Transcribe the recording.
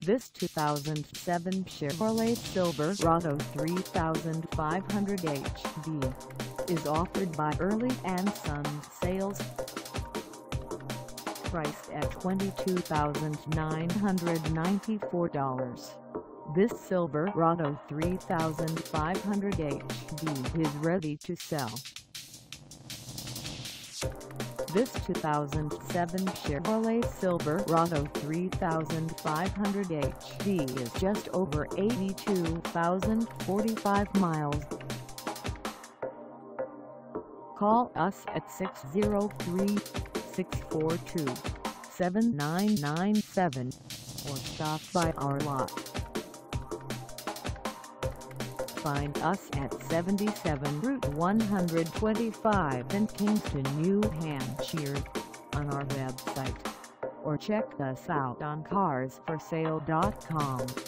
This 2007 Chevrolet Silverado 3500 HD is offered by Early and Sons Sales. Priced at $22,994, this Silverado 3500 HD is ready to sell. This 2007 Chevrolet Silverado 3500 HD is just over 82,045 miles. Call us at 603-642-7997 or stop by our lot. Find us at 77 Route 125 in Kingston, New Hampshire, on our website, or check us out on carsforsale.com.